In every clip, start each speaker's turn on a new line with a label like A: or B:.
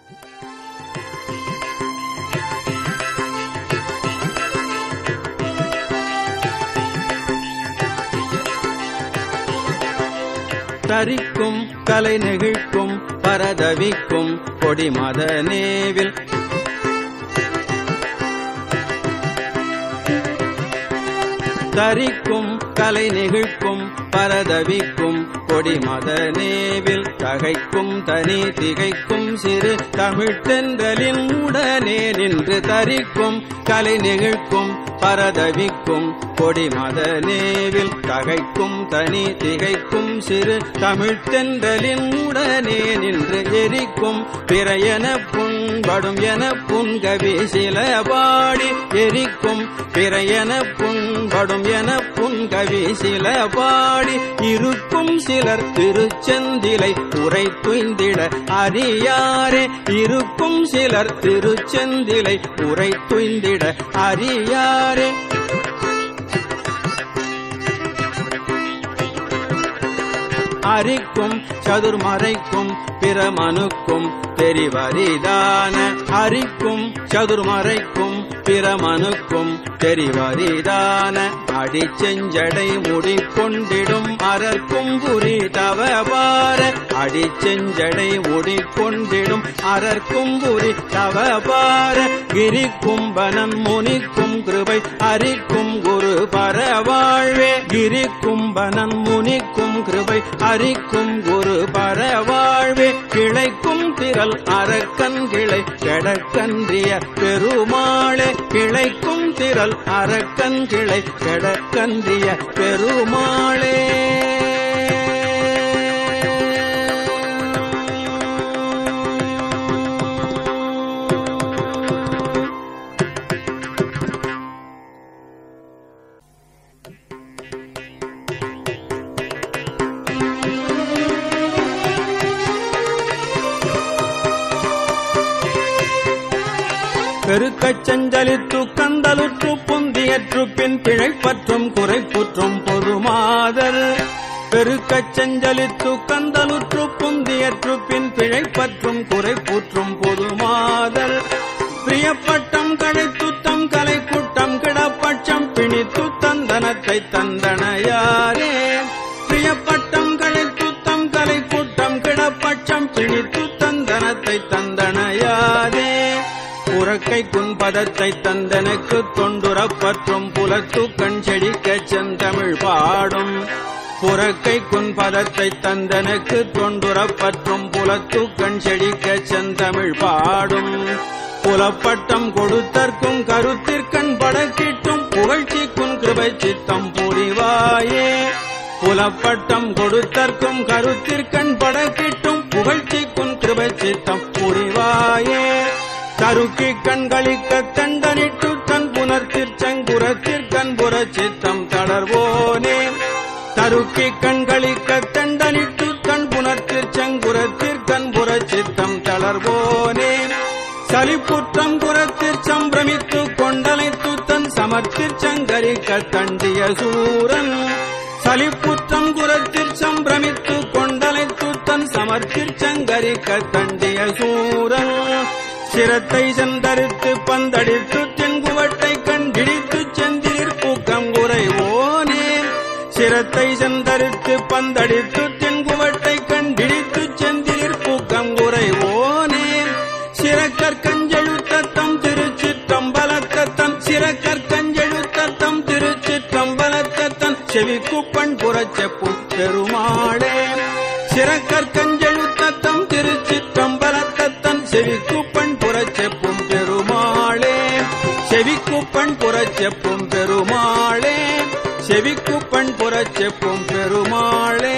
A: தரிக்கும் கலை நெகிழ்க்கும் பரதவிக்கும் கொடிமத நேவில் தரிக்கும் கலை நெகிழ்க்கும் பரதவிக்கும் கொடிமத நேவில் தகைக்கும் தனி திகைக்கும் சிறு தமிழ்த்தென்றலின் உடனே நின்று தரிக்கும் கலை நெகிழ்க்கும் பரதவிக்கும் கொடிமத நேவில் தகைக்கும் தனி திகைக்கும் சிறு தமிழ்த்தென்றலின் உடனே நின்று எரிக்கும் பிறையென புண்படும் என புன்கவி சில பாடி எரிக்கும் பிறையென புண்படும் என புன்கவி சில பாடி இருக்கும் சிலர் திருச்செந்திலை உரை துய்ந்திட அறியாரே இருக்கும் சிலர் திருச்செந்திலை உரை துய்ந்திட அறியாரே அரிக்கும் சதுர்மறைக்கும் பிரமனுக்கும் தெரிவரிதான அரிக்கும் சதுர்மறைக்கும் பிரமனுக்கும் தெரிவரிதான அடிச்செஞ்சடை முடிக்கொண்டிடும் அரற்கும் புரி தவபார அடிச்செஞ்சடை முடிக்கொண்டிடும் அரற்கும் புரி தவபார கிரிக்கும்பனன் முனிக்கும் கிருபை அரிக்கும் குரு பரவாழ்வே கிரிக்கும்பனன் முனிக்கும் கிருபை அரிக்கும் குரு பரவாழ்வே கிளைக்கும் திரள் அரக்கன் கிளை கெடக்கன்றிய பெருமாளே கிளைக்கும் திரள் அரக்கன் கிளை கெடக்கன்றிய பெருமாளே பெருக்கச் செஞ்சலித்து கந்தலுற்று பொந்தியற்று பின் பிழைப்பற்றும் குறைப்புற்றும் பொதுமாதர் பெருக்கச் செஞ்சலித்து கந்தலுற்று பொந்தியற்று பின் பிழைப்பற்றும் குறைப்புற்றும் பொதுமாதர் பிரியப்பட்டம் கழைத்துத்தம் கலை கூட்டம் கிடப்பட்சம் பிணித்து தந்தனத்தை தந்தனையாரே பிரியப்பட்டம் கழைத்துத்தம் கலை கூட்டம் கிடப்பட்சம் பிணித்து தந்தனத்தை தந்தனையாரே புறக்கை குன்பதத்தை தந்தனுக்கு தொண்டுறப்பற்றும் புலத்து கண் செடிக்கச் செந்தமிழ் பாடும் புறக்கை குன்பதத்தை தந்தனுக்கு தொண்டுறப்பற்றும் புலத்து கண் செடிக்கச் செந்தமிழ் பாடும் புலப்பட்டம் கொடுத்தற்கும் கருத்திற்கண் படக்கிட்டும் புகழ்ச்சிக்கும் கிருபை சித்தம் புரிவாயே புலப்பட்டம் கொடுத்தற்கும் கருத்திற்கண் படக்கிட்டும் புகழ்ச்சிக்கும் கிருபை சித்தம் புரிவாயே தருக்கி கண்களிக்க தண்டனிட்டு தன் புனர்த்திற்சங்குரத்திற்கண்புற சித்தம் தளர்வோனே தருக்கி கண்களிக்க தண்டனிட்டு தன் புனர்த்திற்சங்குரத்திற்கண்புற சித்தம் தளர்வோனே சலிப்புற்றம் குரத்திற் சம்பிரமித்து கொண்டலைத்து தன் சமர்த்திற்சங்கரிக்க தண்டிய சூரன் சலிப்புற்றம் குரத்திற் சம்பிரமித்து கொண்டலைத்து தன் சமர்த்திற்சங்கரிக்க தண்டிய சூரன் சிரத்தை செந்தரித்து பந்தடித்து தென்குவட்டை கண்டிடித்து செந்திர் பூக்கம் குறைவோனே சிரத்தை செந்தரித்து பந்தடித்து தென்குவட்டை கண்டிடித்து செந்திர் பூக்கம் குறைவோனே சிறக்கற்கஞ்செழுத்தம் திருச்சிற்றம்பலத்தம் சிறக்கற்கஞ்செழுத்தம் திருச்சிற்றம்பலத்தம் செவிக்குப்பண் புறச்செப்பும் பெருமாளே சிறக்கற்கஞ்செழுத்தம் திருச்சிற்றம்பலத்தம் செவிக்குப்பண் புறச்செப்பும் பெருமாளே செவிக்குப்பண் புறச்செப்பும் பெருமாளே செவிக்குப்பண் புறச்செப்பும் பெருமாளே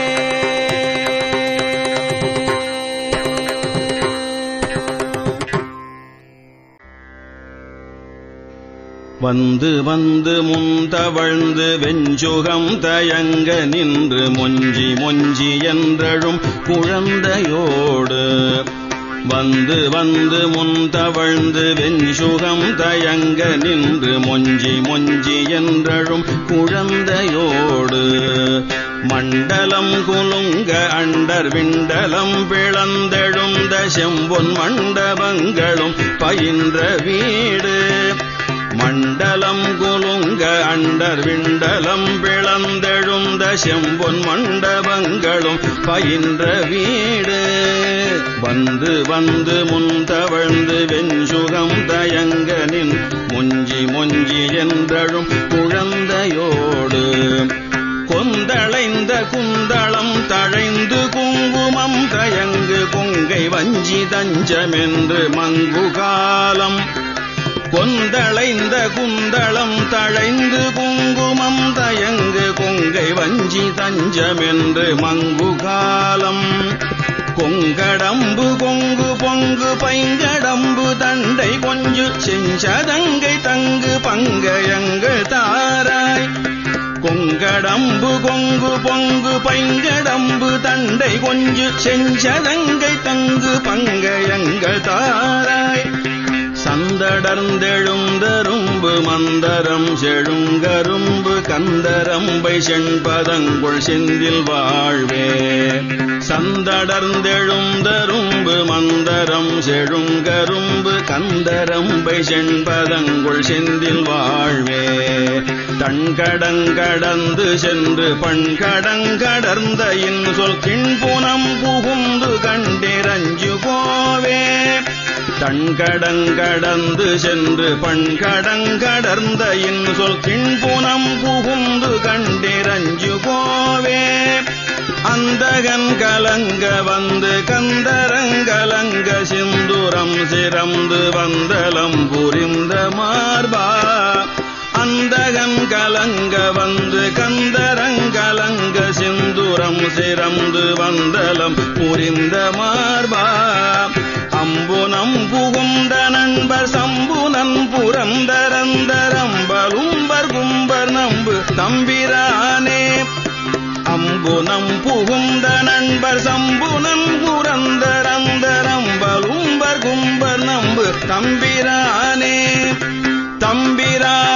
A: வந்து வந்து முந்தவழ்ந்து வெஞ்சுகம் தயங்க நின்று மொஞ்சி மொஞ்சி என்றழும் குழந்தையோடு வந்து வந்து முந்தவழ்ந்து வெஞ்சுகம் தயங்க நின்று மொஞ்சி மொஞ்சி என்றழும் குழந்தையோடு மண்டலம் குலுங்க அண்டர் விண்டலம் பிளந்தெழுந்த செம்பொன் மண்டபங்களும் பயின்ற வீடு. மண்டலம் குலுங்க அண்டர் விண்டலம் பிளந்தெழுந்த செம்பொன் மண்டபங்களும் பயின்ற வீடு. வந்து வந்து முன்தவழ்ந்து வெஞ்சுகம் தயங்க நின் மொஞ்சி மொஞ்சி என்றழும் குழந்தையோடு. கொந்தளைந்த குந்தளம் தழைந்து குங்குமம் தயங்கு கொங்கை வஞ்சி தஞ்சமென்று மங்கு காலம். கொந்தளைந்த குந்தளம் தழைந்து குங்குமம் தயங்கு கொங்கை வஞ்சி தஞ்சமென்று மங்கு காலம். கொங்கடம்பு கொங்கு பொங்கு பைங்கடம்பு தண்டை கொஞ்சு செஞ்சதங்கை தங்கு பங்கயங்கள் தாராய். கொங்கடம்பு கொங்கு பொங்கு பைங்கடம்பு தண்டை கொஞ்சு செஞ்சதங்கை தங்கு பங்கயங்கள் தாராய். சந்தடர்ந்தெழுந்தரும்பு மந்தரம் செழுங்கரும்பு கந்தரம்பை செண்பதங்குள் செந்தில் வாழ்வே. சந்தடர்ந்தெழுந்தரும்பு மந்தரம் செழுங்கரும்பு கந்தரம்பை செண்பதங்குள் செந்தில் வாழ்வே. தண்கடங்கடந்து சென்று பண்கடங்கடர்ந்த இன்சொல் கிண்புனம் புகுந்து கண்டிரஞ்சு கோவே. தண்கடங்கடந்து சென்று பண்கடங்கடர்ந்த இன்சொல் கிண்புனம் புகுந்து கண்டிரஞ்சு கோவே. அந்தகன் கலங்க வந்து கந்தரங்கலங்க சிந்துரம் சிறந்து வந்தலம் புரிந்த மார்பா. அந்தகன் கலங்க வந்து கந்தரங்கலங்க சிந்துரம் சிறந்து வந்தலம் புரிந்த மார்பா. அம்புனம் புகுந்த நண்பர் சம்புனன் புரந்தரந்தரம்பலும்பர் கும்பர் நம்பு தம்பிரானே. அம்புனம் புகுந்த நண்பர் சம்புனன் புரந்தரந்தரம்பலும்பர் கும்பர் நம்பு தம்பிரானே. தம்பிரானே